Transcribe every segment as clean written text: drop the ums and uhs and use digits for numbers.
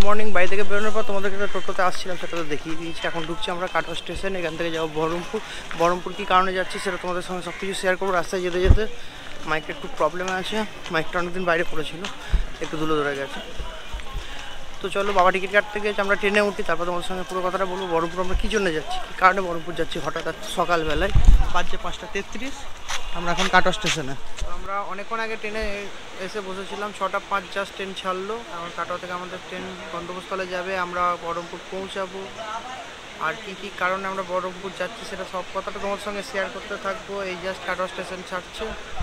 Morning বাড়ি থেকে বেরোনোর পর তোমাদেরকে একটা টোটোতে আসছিলাম, সেটা তো দেখিয়ে দিয়েছি। এখন ঢুকছি আমরা কাটোয়া স্টেশন, এখান থেকে যাবো বহরমপুর কী কারণে যাচ্ছি সেটা তোমাদের সঙ্গে সব কিছু শেয়ার করবো। রাস্তায় যেতে যেতে মাইকটা একটু প্রবলেমে আছে, মাইকটা অনেকদিন বাইরে পড়েছিল, একটু ধুলো ধরে গেছে। তো চলো, বাবা টিকিট কাটতে গিয়েছে, আমরা ট্রেনে উঠি, তারপর তোমাদের সঙ্গে পুরো কথাটা বলবো। বহরমপুর আমরা কী জন্য যাচ্ছি, কী কারণে বহরমপুর যাচ্ছি হঠাৎ সকালবেলায়। বাজছে 5:33, আমরা এখন কাটোয়া স্টেশনে। আমরা অনেকক্ষণ আগে ট্রেনে এসে বসেছিলাম, 6:05 জাস্ট ট্রেন ছাড়লো। এখন কাটোয়া থেকে আমাদের ট্রেন গন্তব্যস্থলে যাবে, আমরা বহরমপুর পৌঁছাবো। আর কী কী কারণে আমরা বহরমপুর যাচ্ছি সেটা সব কথাটা তোমার সঙ্গে শেয়ার করতে থাকবো। এই জাস্ট কাটোয়া স্টেশন ছাড়ছে।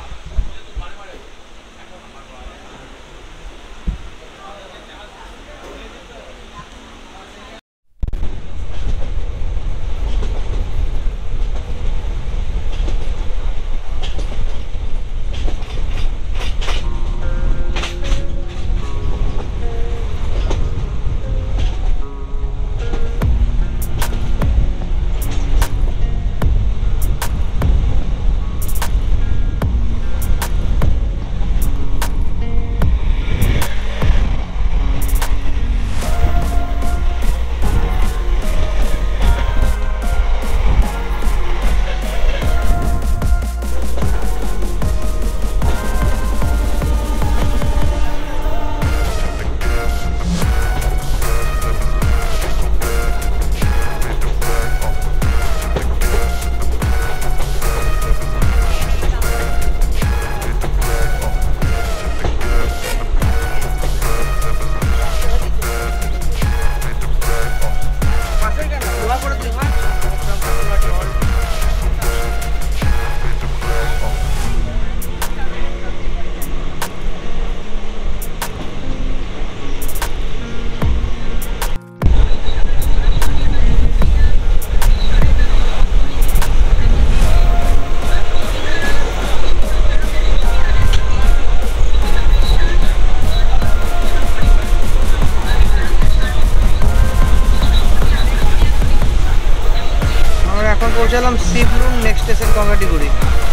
এখন পৌঁছালাম শিবলুম, নেক্সট স্টেশন গঙ্গাটিগুড়ি।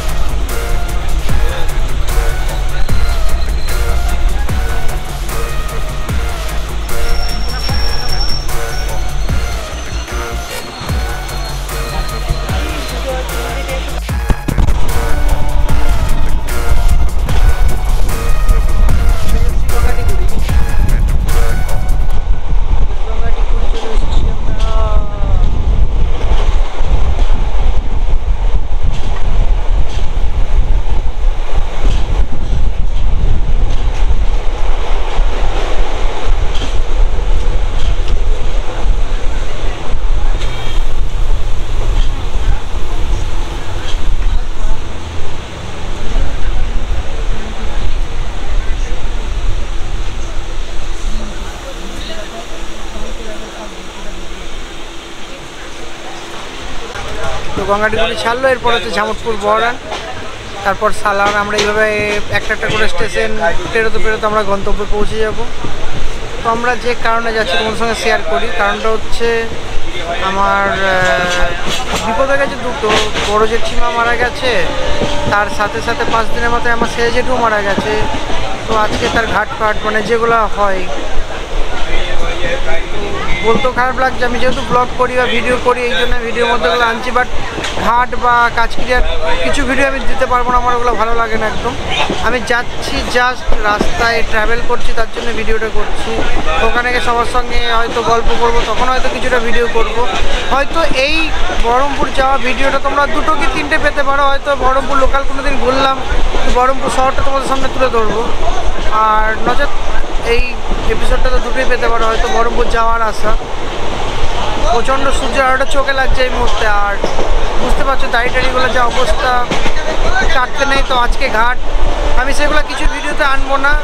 তো গঙ্গাটিগুড়ি ছাড়লো, এরপর হচ্ছে ঝামটপুর বহরান, তারপর সালান। আমরা এইভাবে একটা একটা করে স্টেশন পেরোতে পেরোতে আমরা গন্তব্যে পৌঁছে যাব। তো আমরা যে কারণে যাচ্ছি তোমাদের সঙ্গে শেয়ার করি। কারণটা হচ্ছে আমার বিপদ হয়ে গেছে দুটো। বড় জেঠিমা মারা গেছে, তার সাথে সাথে 5 দিনের মাথায় আমার ছেলে জেঠু মারা গেছে। তো আজকে তার ঘাটপাট মানে যেগুলো হয়, বলতেও খারাপ লাগছে। আমি যেহেতু ব্লগ করি বা ভিডিও করি, এই জন্য ভিডিওর মধ্যে ওগুলো আনছি, বাট ঘাট বা কাজক্রিয়ার কিছু ভিডিও আমি দিতে পারবো না, আমার ওগুলো ভালো লাগে না একদম। আমি যাচ্ছি, জাস্ট রাস্তায় ট্রাভেল করছি, তার জন্য ভিডিওটা করছি। ওখানে গিয়ে সবার সঙ্গে হয়তো গল্প করবো, তখন হয়তো কিছুটা ভিডিও করব। হয়তো এই বহরমপুর যাওয়া ভিডিওটা তোমরা 2 কি 3টে পেতে পারো। হয়তো বহরমপুর লোকাল কোনো দিন ঘুরলাম, বহরমপুর শহরটা তোমাদের সামনে তুলে ধরবো। আর নচেত এই এপিসোডটা তো 2টোই পেতে পারো, হয়তো বহরমপুর যাওয়ার আশা। প্রচণ্ড সূর্যের আলোটা চোখে লাগছে এই মুহূর্তে, আর বুঝতে পারছো দাড়িটাড়িগুলো যা অবস্থা, কাটতে নেই। তো আজকে ঘাট, আমি সেগুলো কিছু ভিডিওতে আনবো না,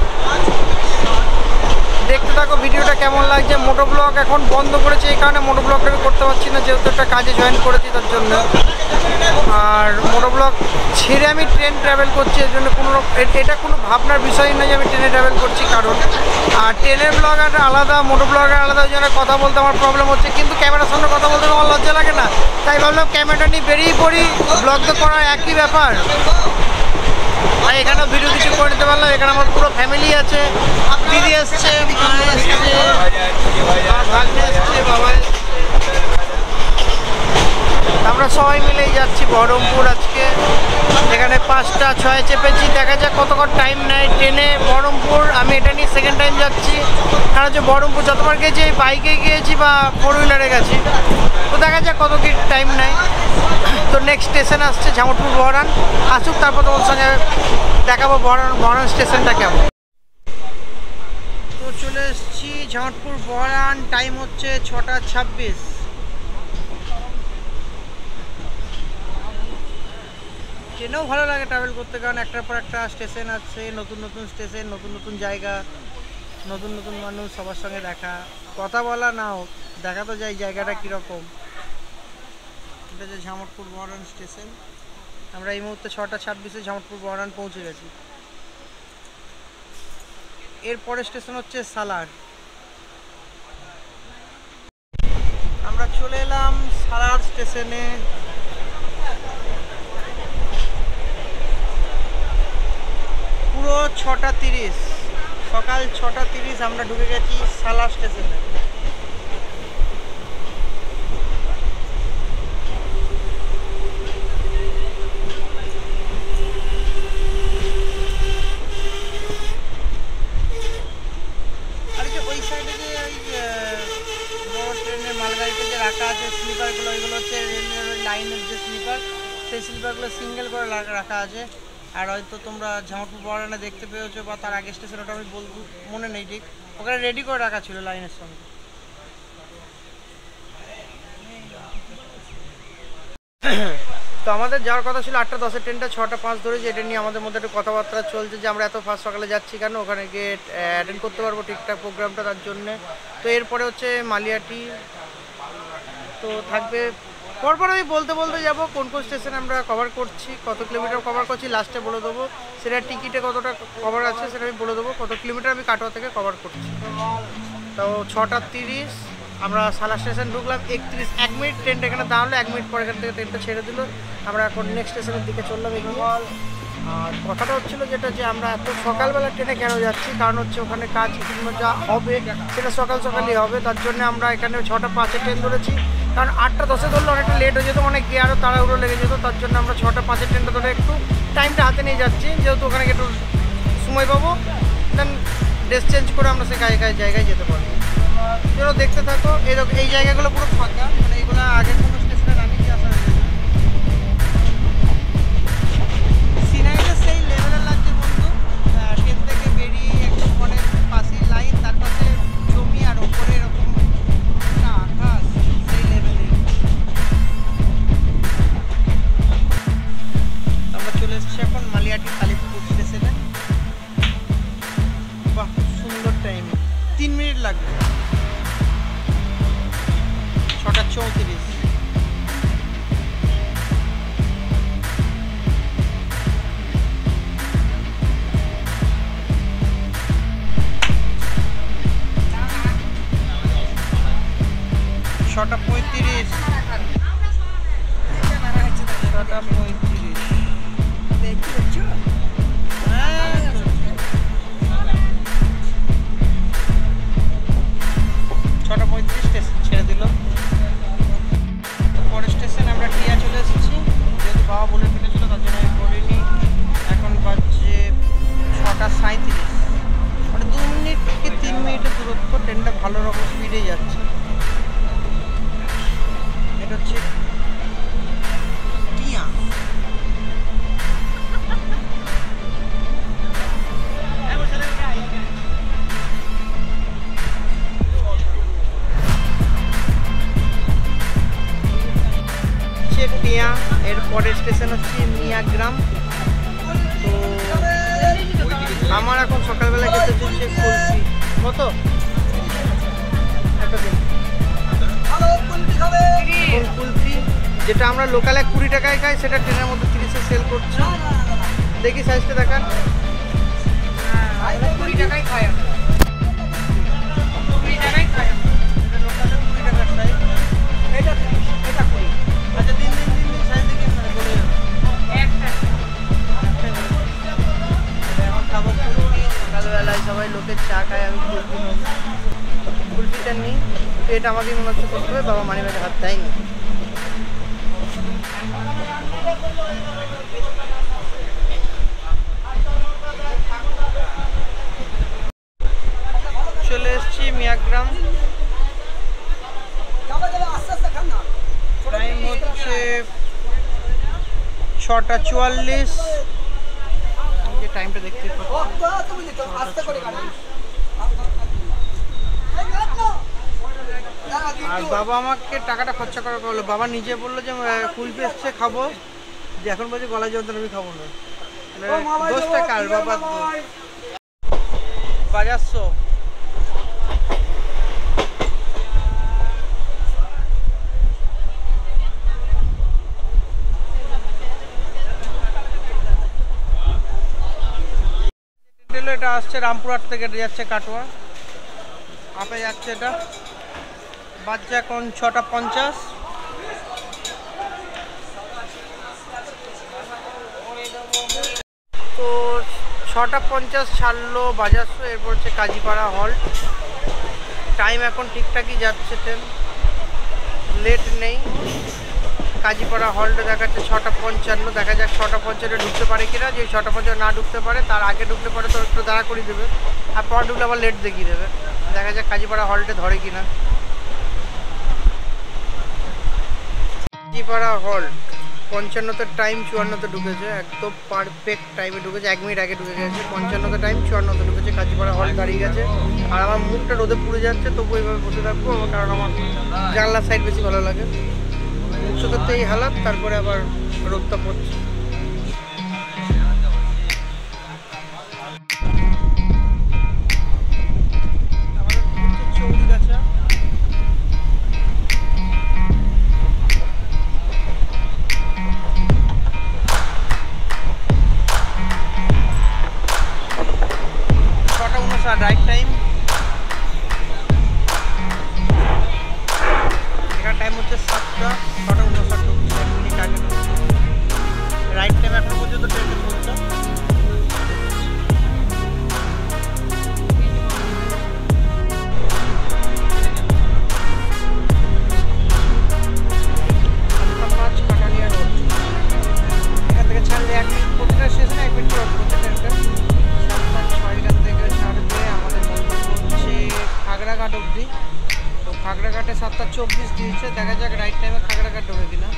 দেখতে থাকো ভিডিওটা কেমন লাগছে। মোটো ব্লগ এখন বন্ধ করেছে, এই কারণে মোটো ব্লগটা আমি করতে পারছি না, যেহেতু একটা কাজে জয়েন করেছি তার জন্য। আর মোটো ব্লগ ছেড়ে আমি ট্রেন ট্রাভেল করছি, এর জন্য এটা কোনো ভাবনার বিষয় নয় যে আমি ট্রেনে ট্রাভেল করছি। কারণ আর ট্রেনের ব্লগ একটা আলাদা, মোটো ব্লগ আলাদা, ওই জন্য কথা বলতে আমার প্রবলেম হচ্ছে। কিন্তু ক্যামেরার সামনে কথা বলতে আমার লজ্জা লাগে না, তাই ভাবলাম ক্যামেরাটা নিয়ে বেরিয়ে পড়ি, ব্লগ তো করার একই ব্যাপার। আর এখানেও ভিডিও কিছু করে নিতে পারলাম। এখানে আমার পুরো ফ্যামিলি আছে, দিদি এসছে, মা এসছে, ভাগ্নে এসছে, বাবা এসছে। আমরা সবাই মিলেই যাচ্ছি বহরমপুর আজকে। এখানে 5টা 6 চেপেছি, দেখা যাক কতক্ষণ টাইম নেয় ট্রেনে বহরমপুর। আমি এটা নিয়ে সেকেন্ড টাইম যাচ্ছি, কারণ হচ্ছে বহরমপুর যতবার গেছি বাইকে গিয়েছি বা 4 হুইলারে গেছি, তো দেখা যাক কত কি টাইম নেয়। তো নেক্সট স্টেশন আসছে ঝামটপুর বহরান, আসুক তারপর তোমার সঙ্গে দেখাবো বহরান স্টেশনটা কেমন। তো চলে এসেছি ঝামটপুর বহরান, টাইম হচ্ছে 6টা 26। ট্রেনেও ভালো লাগে ট্রাভেল করতে, কারণ একটার পর একটা স্টেশন আছে, নতুন নতুন স্টেশন, নতুন নতুন জায়গা, নতুন নতুন মানুষ, সবার সঙ্গে দেখা, কথা বলা না হোক, দেখা তো যায় জায়গাটা কীরকম। এটা যে ঝামটপুর বহরান স্টেশন, আমরা এই মুহূর্তে 6টা 26-এ ঝামটপুর বহরান পৌঁছে গেছি। এরপরের স্টেশন হচ্ছে সালার। আমরা চলে এলাম সালার স্টেশনে। পুরো 6টা 30, সকাল 6টা 30 আমরা ঢুকে গেছি সালার স্টেশনে। রাখা আছে স্লিপারগুলো, এগুলো হচ্ছে রেলওয়ে লাইনের যে স্লিপার, সেই স্লিপারগুলো সিঙ্গেল করে রাখা আছে। আর হয়তো তোমরা ঝামটপুর বহরানে দেখতে পেয়েছো বা তার আগে স্টেশন, ওটা আমি বলবো মনে নেই ঠিক, ওখানে রেডি করে রাখা ছিল লাইনের সঙ্গে। তো আমাদের যাওয়ার কথা ছিল 8টা 10-এর ট্রেনটা, 6টা 5 ধরেছি। এটা নিয়ে আমাদের মধ্যে একটু কথাবার্তা চলছে যে আমরা এত ফার্স্ট সকালে যাচ্ছি কেন, ওখানে গিয়ে অ্যাটেন্ড করতে পারবো ঠিকঠাক প্রোগ্রামটা, তার জন্যে। তো এরপরে হচ্ছে মালিয়াটি, তো থাকবে পরপর আমি বলতে বলতে যাবো কোন কোন স্টেশন আমরা কভার করছি, কত কিলোমিটার কভার করছি, লাস্টে বলে দেবো। সেটা টিকিটে কতটা কভার আছে সেটা আমি বলে দেবো, কত কিলোমিটার আমি কাটোয়া থেকে কভার করছি। তো 6টা 30 আমরা সালার স্টেশন ঢুকলাম, 1 মিনিট ট্রেনটা এখানে দাঁড়ালো, 1 মিনিট পরে এখান থেকে ট্রেনটা ছেড়ে দিল। আমরা এখন নেক্সট স্টেশনের দিকে চললাম এগিয়ে। আর কথাটা হচ্ছিলো যেটা, যে আমরা এত সকালবেলা ট্রেনে কেন যাচ্ছি, কারণ হচ্ছে ওখানে কাজ যা হবে সেটা সকাল সকালই হবে, তার জন্য আমরা এখানে 6টা 5-এ ট্রেন ধরেছি। কারণ 8টা 10-এ ধরলে অনেকটা লেট হয়ে যেত, অনেক গিয়ে আরও তাড়াহুড়ো লেগে যেত, তার জন্য আমরা 6টা 5-এর ট্রেনটা ধরে একটু টাইমটা হাতে নিয়ে যাচ্ছি, যেহেতু ওখানে একটু সময় পাবো, দেন ড্রেস চেঞ্জ করে আমরা সেই জায়গায় যেতে পারবো। চলো দেখতে থাকো। এই জায়গাগুলো পুরো ফাঁকা, মানে এইগুলো আগে কোনো স্টেশনে নামিয়ে আসা হয়ে গেছে। সিনারিটা সেই লেভেলের লাগছে বন্ধু, ট্রেন থেকে বেরিয়ে একদম অনেক পাশের লাইন, তার পাশে জমি, আর ওপরে এরকম আকাশ, সেই লেভেলের। আমরা চলে এসেছি এখন মালিয়াটি কালীপুর স্টেশনে। বাহ, সুন্দর টাইম, 3 মিনিট লাগবে। 6টা 34। ছটা 35। 6টা 35। স্টেশন ছেড়ে দিল। পরের স্টেশনে আমরা টিয়া চলে এসেছি, যেহেতু বাবা বলে ফেলেছিল তার জন্য আমি বলিনি। এখন বাজছে 6টা 37, মানে 2 মিনিট কি 3 মিনিটের দূরত্ব। ট্রেনটা ভালো রকম স্পিডে যাচ্ছে। এটা হচ্ছে টিয়া। টিয়া, এর পরের স্টেশন হচ্ছে মিয়াগ্রাম। তো আমার এখন সকালবেলা খেতে হচ্ছে কুলফি। কত কুলফি, যেটা আমরা লোকালে 20 টাকায় খাই, সেটা ট্রেনের মধ্যে 30-এ সেল করছে। দেখি সাইজটা দেখান। 20 টাকায় খাই, 20 টাকায় খাই। এটা লোকালে 20 টাকার সাইজ, এটা 20। আচ্ছা, দিন সাইজ দেখি বলে যাবে। একটা চা খাই, আমি কুলফি নেব। কুলফিটা নিই, পেট আমাকেই মনে হচ্ছে করতে হবে, বাবা মানি ব্যাগে হাত দেয়নি। চলে এসছি মিয়াগ্রাম। টাইম হচ্ছে 6:44। যে টাইমটা দেখতে আর বাবা আমাকে টাকাটা খরচা করা বললো। বাবা নিজে বললো যে কুলফি এসছে খাবো, যে এখন বলছি গলায় যন্ত্রণা আমি খাবো না। দোষটা কার? বাবার দোষ। বাজারশো এটা আসছে রামপুরহাট থেকে, যাচ্ছে কাটোয়া, আপে যাচ্ছে। এটা বাজছে এখন 6:50। তো 6:50 ছাড়লো বাজারশো, এরপর হচ্ছে কাজীপাড়া হল্ট। টাইম এখন ঠিকঠাকই যাচ্ছে, ট্রেন লেট নেই। কাজীপাড়া হল্টে দেখাচ্ছে 6:55। দেখা যাক 6:50 ঢুকতে পারে কিনা। যে 6:50 না ঢুকতে পারে, তার আগে ঢুকলে পরে তো একটু দাঁড়া করে দেবে, আর পর ঢুকলে আবার লেট দেখিয়ে দেবে। দেখা যাক কাজীপাড়া হল্টে ধরে কিনা। কাজীপাড়া হল্ট 55তে টাইম, 54তে ঢুকেছে, একদম পারফেক্ট টাইমে ঢুকেছে। 1 মিনিট আগে ঢুকে গেছে। 55তে টাইম, 54তে ঢুকেছে। কাজীপাড়া হল্ট দাঁড়িয়ে গেছে। আর আমার মুখটা রোদে পুড়ে যাচ্ছে, তবু এইভাবে বসে থাকবো, কারণ আমার জানলার সাইড বেশি ভালো লাগে। মুখশোতে এই হালাত, তারপরে আবার রোদটা পড়ছে। রাইট টাইম, এখানে টাইম হচ্ছে 7টা, 6:59 মিনিট আগে। রাইট টাইম এখন পর্যন্ত ট্রেনে চলছে। এখান থেকে ছাড়লে 1 মিনিট, প্রতিটা স্টেশনে 1 মিনিট রোড করছে ট্রেনটা। 7:06 এখান থেকে ছাড়বে, আমাদের হচ্ছে খাগড়াঘাট অবধি। তো খাগড়াঘাটে 7:24 দিয়েছে। দেখা যাক রাইট টাইমে খাগড়াঘাট ঢোকে কিনা।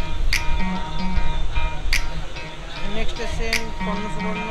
Next station Karnasubarna.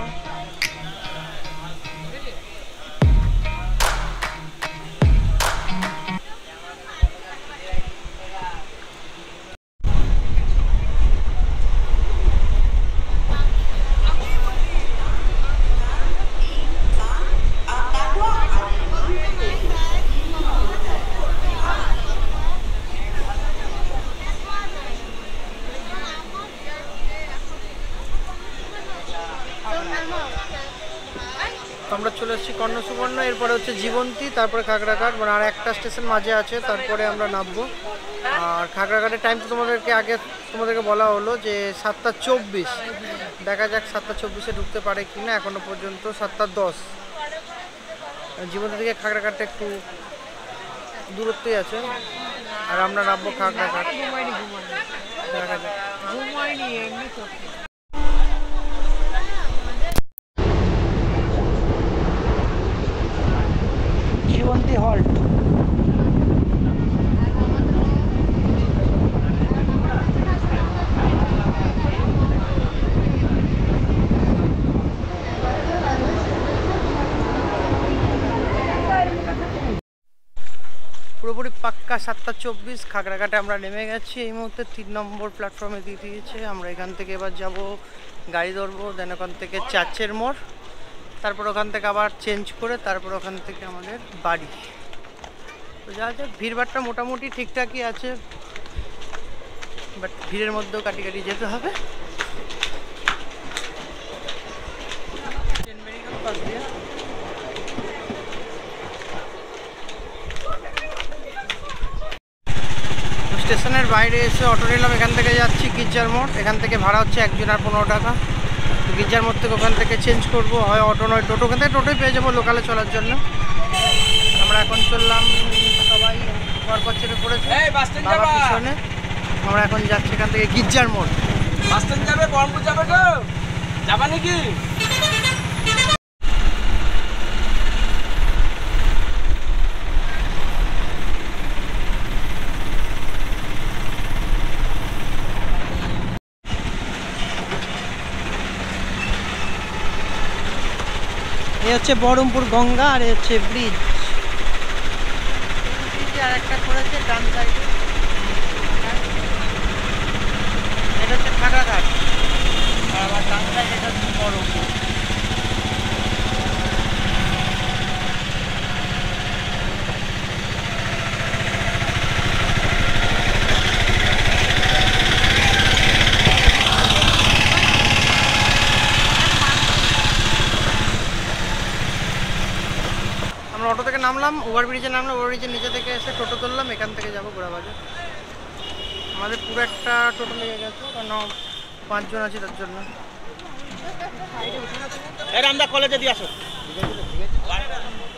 আমরা চলে এসেছি কর্ণসুবর্ণ, এরপরে হচ্ছে জীবন্তী, তারপরে খাগড়াঘাট, মানে আর একটা স্টেশন মাঝে আছে, তারপরে আমরা নামবো। আর খাগড়াঘাটের টাইম তো তোমাদেরকে বলা হলো যে 7:24। দেখা যাক 7:24-এ ঢুকতে পারে কিনা। এখনো পর্যন্ত 7:10। জীবন্তী থেকে খাগড়াঘাটটা একটু দূরত্বই আছে, আর আমরা নামবো খাগড়াঘাট। দেখা যাক। জীবন্তী হল্ট। পুরোপুরি পাক্কা 7:24। খাগড়াঘাটে আমরা নেমে গেছি এই মুহূর্তে। 3 নম্বর প্ল্যাটফর্মে দিয়ে দিয়েছে। আমরা এখান থেকে এবার যাব, গাড়ি ধরবো, দেন ওখান থেকে চার্চের মোড়, তারপর ওখান থেকে আবার চেঞ্জ করে তারপর ওখান থেকে আমাদের বাড়ি। তো যা যাক, ভিড়ভাড়টা মোটামুটি ঠিকঠাকই আছে, বাট ভিড়ের মধ্যেও কাটি কাটি যেতে হবে। স্টেশনের বাইরে এসে অটো নিলাম, এখান থেকে যাচ্ছি গির্জার মোড়। এখান থেকে ভাড়া হচ্ছে একজনের 15 টাকা। তো গির্জার মোড় থেকে ওখান থেকে চেঞ্জ করবো, হয় অটো নয় টোটো, ওখান থেকে টোটোই পেয়ে যাবো লোকালে চলার জন্য। আমরা এখন চললাম, সবাই পরপর চেপে পড়েছে বাবার পিছনে। আমরা এখন যাচ্ছি এখান থেকে গির্জার মোড়। বাস স্ট্যান্ড যাবে, বহরমপুর যাবে তো যাবা নাকি? এই হচ্ছে বহরমপুর গঙ্গা, আর এই হচ্ছে ব্রিজ। আর একটা করেছে ডান সাইডে, এটা হচ্ছে খাগাঘাট, আর আবার ডান সাইডে এটা হচ্ছে বহরমপুর। আমরা অটো থেকে নামলাম, ওভারব্রিজে নামলাম, ওভারব্রিজের নিচে থেকে এসে টোটো তুললাম, এখান থেকে যাবো গোড়াবাজার। আমাদের পুরো একটা টোটো লেগে গেছে, কারণ 5 জন আছি তার জন্য। আমরা কলেজে দিয়ে আসো।